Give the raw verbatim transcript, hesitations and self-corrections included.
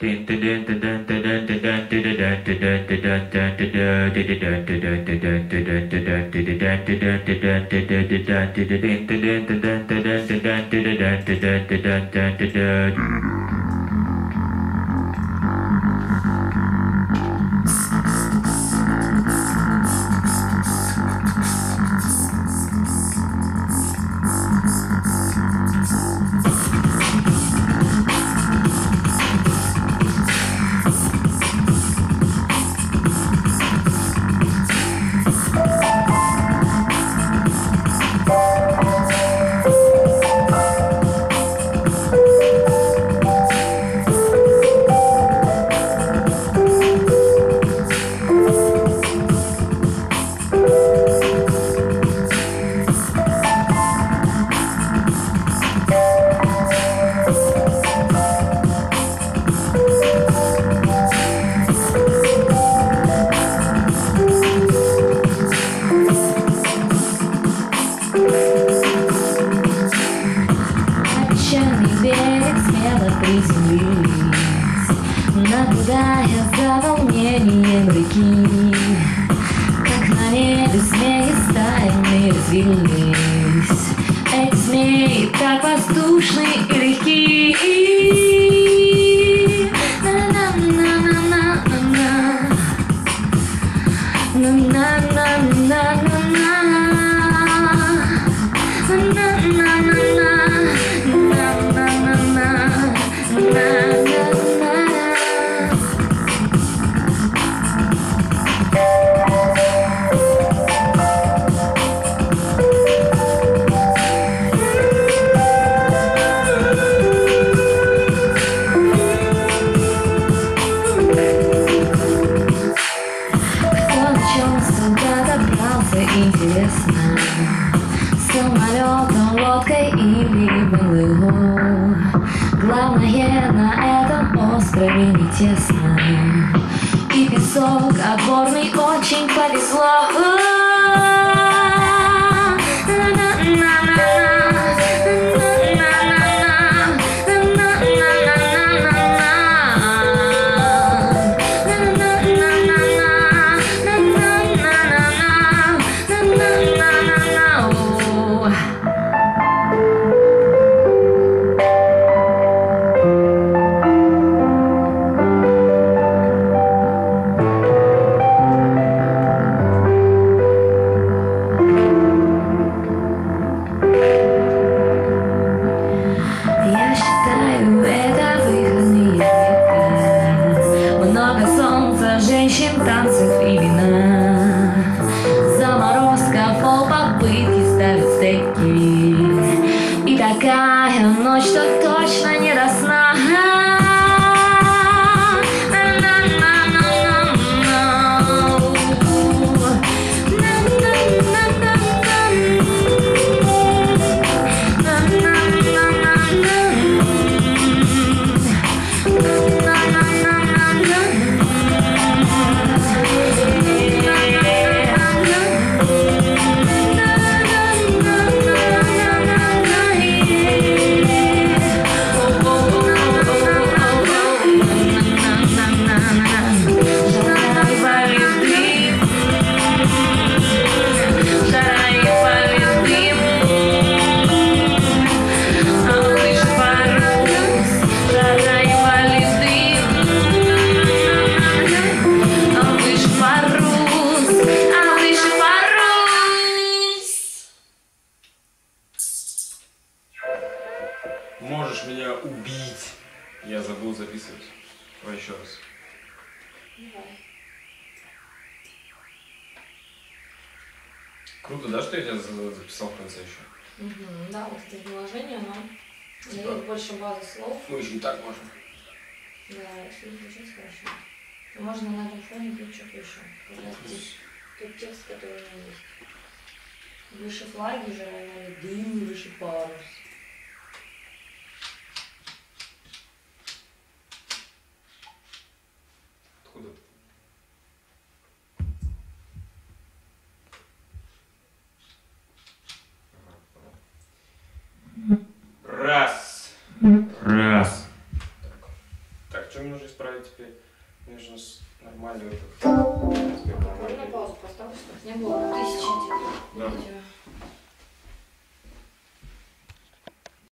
Наблюдая за волнением реки, как на небе змеи стаями развились. Эти змеи так воздушны и легки. Интересно, самолетом, лодкой или БЛО. Главное, на этом острове не тесно, и песок отборный очень повезло. Женщин, танцев и вина, заморозка, полпопытки ставят стейки. И такая ночь, что точно не до сна. Можешь меня убить. Я забыл записывать. Давай еще раз. Давай. Круто, да, что я тебя записал в конце еще? Угу, да, вот это приложение, оно Типа? дает больше базы слов. Мы еще не так можем. Да, и получается хорошо. Можно на этом фоне тут что-то еще. Тут текст, который у меня есть. Выше флаги же равняли дым, выше парус. Откуда ты? Ага, раз. Раз. Так, так, что мне нужно исправить? если нужно нормально это. На паузу поставлю, чтобы не было тысячи. Да.